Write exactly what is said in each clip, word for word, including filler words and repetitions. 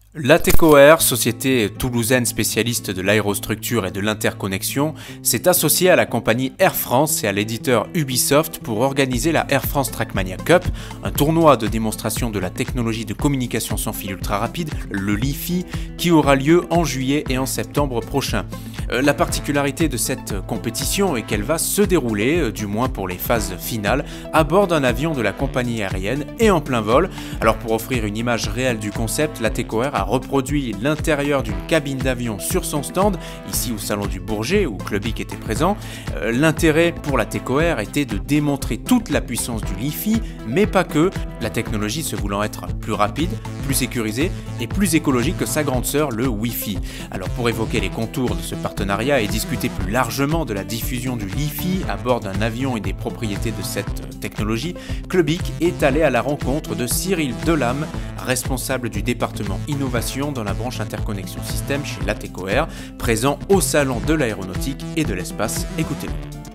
Latecoair, société toulousaine spécialiste de l'aérostructure et de l'interconnexion, s'est associée à la compagnie Air France et à l'éditeur Ubisoft pour organiser la Air France Trackmania Cup, un tournoi de démonstration de la technologie de communication sans fil ultra rapide, le Li-Fi, qui aura lieu en juillet et en septembre prochain. La particularité de cette compétition est qu'elle va se dérouler, du moins pour les phases finales, à bord d'un avion de la compagnie aérienne et en plein vol. Alors pour offrir une image réelle du concept, Latecoair a reproduit l'intérieur d'une cabine d'avion sur son stand, ici au salon du Bourget où Clubic était présent. Euh, L'intérêt pour Latecoair était de démontrer toute la puissance du Li-Fi, mais pas que, la technologie se voulant être plus rapide, plus sécurisée et plus écologique que sa grande sœur, le Wi-Fi. Alors pour évoquer les contours de ce partenariat et discuter plus largement de la diffusion du Li-Fi à bord d'un avion et des propriétés de cette technologie, Clubic est allé à la rencontre de Cyril Delame, responsable du département innovation dans la branche interconnexion système chez Latecoair, présent au salon de l'aéronautique et de l'espace. Écoutez-le.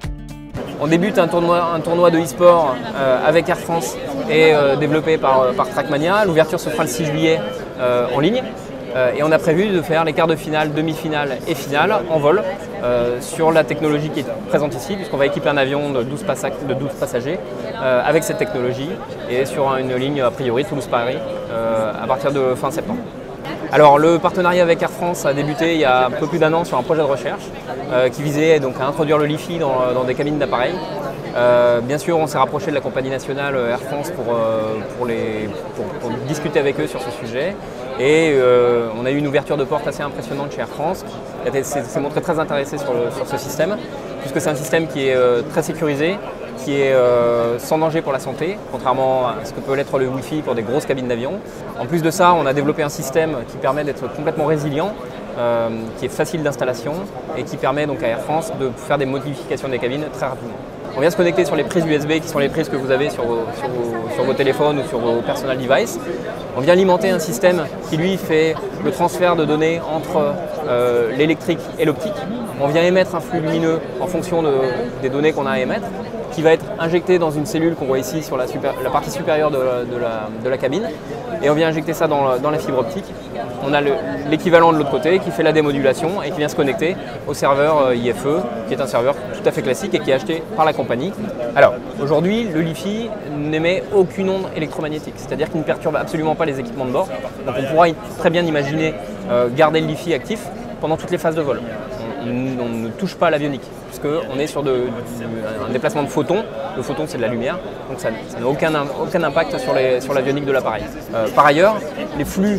On débute un tournoi, un tournoi de e-sport euh, avec Air France et euh, développé par, par Trackmania. L'ouverture se fera le six juillet euh, en ligne. Euh, et on a prévu de faire les quarts de finale, demi-finale et finale en vol euh, sur la technologie qui est présente ici, puisqu'on va équiper un avion de douze, passa de douze passagers euh, avec cette technologie et sur une ligne a priori Toulouse-Paris euh, à partir de fin septembre. Alors le partenariat avec Air France a débuté il y a un peu plus d'un an sur un projet de recherche euh, qui visait donc à introduire le Li-Fi dans, dans des cabines d'appareils. Euh, bien sûr, on s'est rapproché de la compagnie nationale Air France pour, euh, pour, les, pour, pour discuter avec eux sur ce sujet. Et euh, on a eu une ouverture de porte assez impressionnante chez Air France, qui s'est montré très intéressé sur, le, sur ce système, puisque c'est un système qui est euh, très sécurisé, qui est euh, sans danger pour la santé, contrairement à ce que peut l'être le Wi-Fi pour des grosses cabines d'avion. En plus de ça, on a développé un système qui permet d'être complètement résilient, euh, qui est facile d'installation et qui permet donc à Air France de faire des modifications des cabines très rapidement. On vient se connecter sur les prises U S B qui sont les prises que vous avez sur vos, sur vos, sur vos téléphones ou sur vos personal devices. On vient alimenter un système qui lui fait le transfert de données entre euh, l'électrique et l'optique. On vient émettre un flux lumineux en fonction de, des données qu'on a à émettre, qui va être injecté dans une cellule qu'on voit ici sur la, super, la partie supérieure de, de, la, de la cabine. Et on vient injecter ça dans, dans la fibre optique. On a l'équivalent de l'autre côté qui fait la démodulation et qui vient se connecter au serveur I F E, qui est un serveur tout à fait classique et qui est acheté par la compagnie. Alors aujourd'hui, le Li-Fi n'émet aucune onde électromagnétique, c'est-à-dire qu'il ne perturbe absolument pas les équipements de bord. Donc on pourra très bien imaginer euh, garder le Li-Fi actif pendant toutes les phases de vol. On, on, on ne touche pas à l'avionique, puisqu'on est sur de, de, un déplacement de photons. Le photon, c'est de la lumière, donc ça n'a aucun, aucun impact sur l'avionique sur de l'appareil. Euh, par ailleurs, les flux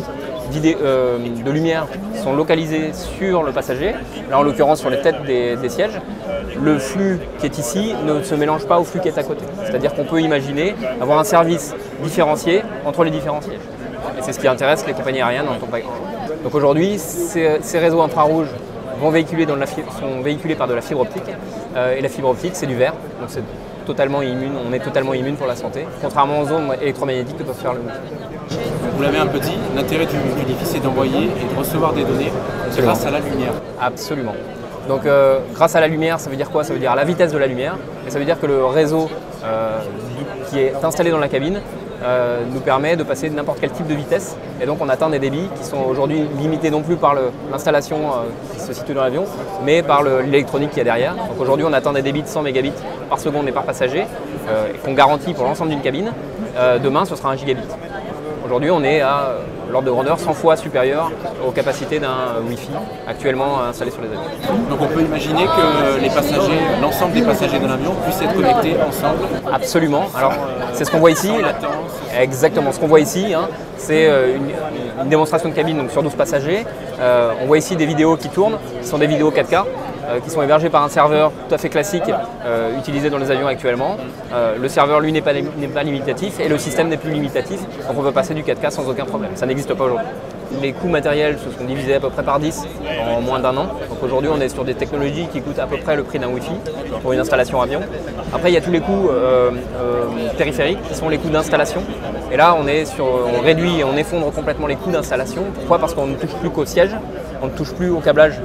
euh, de lumière sont localisés sur le passager, là en l'occurrence sur les têtes des, des sièges. Le flux qui est ici ne se mélange pas au flux qui est à côté. C'est-à-dire qu'on peut imaginer avoir un service différencié entre les différents sièges. Et c'est ce qui intéresse les compagnies aériennes en tant que... Donc aujourd'hui, ces, ces réseaux infrarouges vont véhiculer dans la fibre, sont véhiculés par de la fibre optique. Euh, et la fibre optique, c'est du verre, donc c'est totalement immune, on est totalement immune pour la santé, contrairement aux ondes électromagnétiques que peuvent faire le Wi-Fi. Vous l'avez un peu dit, l'intérêt du, du Li-Fi, c'est d'envoyer et de recevoir des données grâce à la lumière. Absolument. Donc euh, grâce à la lumière, ça veut dire quoi? Ça veut dire à la vitesse de la lumière, et ça veut dire que le réseau euh, qui est installé dans la cabine euh, nous permet de passer n'importe quel type de vitesse, et donc on atteint des débits qui sont aujourd'hui limités non plus par l'installation euh, qui se situe dans l'avion, mais par l'électronique qui est derrière. Donc aujourd'hui on atteint des débits de cent mégabits par seconde et par passager, euh, qu'on garantit pour l'ensemble d'une cabine. Euh, demain ce sera un gigabit. Aujourd'hui, on est à l'ordre de grandeur cent fois supérieur aux capacités d'un Wi-Fi actuellement installé sur les avions. Donc on peut imaginer que les passagers, l'ensemble des passagers de l'avion puissent être connectés ensemble? Absolument. Alors, c'est ce qu'on voit ici. Exactement. Ce qu'on voit ici, hein, c'est une, une démonstration de cabine donc sur douze passagers. Euh, on voit ici des vidéos qui tournent, qui sont des vidéos quatre K. Euh, qui sont hébergés par un serveur tout à fait classique euh, utilisé dans les avions actuellement. Euh, le serveur, lui, n'est pas, pas limitatif et le système n'est plus limitatif, donc on peut passer du quatre K sans aucun problème. Ça n'existe pas aujourd'hui. Les coûts matériels se sont divisés à peu près par dix en moins d'un an. Donc aujourd'hui, on est sur des technologies qui coûtent à peu près le prix d'un Wi-Fi pour une installation avion. Après, il y a tous les coûts euh, euh, périphériques qui sont les coûts d'installation. Et là, on, est sur, on réduit et on effondre complètement les coûts d'installation. Pourquoi? Parce qu'on ne touche plus qu'au siège, on ne touche plus au câblage.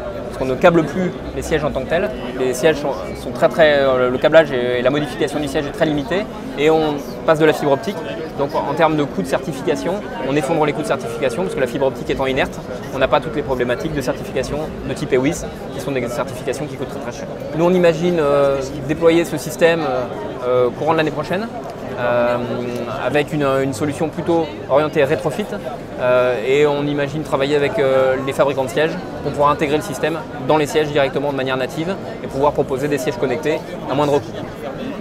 qu'on ne câble plus les sièges en tant que tels. Les sièges sont, sont très très, le câblage et la modification du siège est très limitée et on passe de la fibre optique. Donc en termes de coûts de certification, on effondre les coûts de certification parce que la fibre optique étant inerte, on n'a pas toutes les problématiques de certification de type E W I S qui sont des certifications qui coûtent très très cher. Nous on imagine euh, déployer ce système euh, courant de l'année prochaine. Euh, avec une, une solution plutôt orientée rétrofit euh, et on imagine travailler avec euh, les fabricants de sièges pour pouvoir intégrer le système dans les sièges directement de manière native et pouvoir proposer des sièges connectés à moindre coût.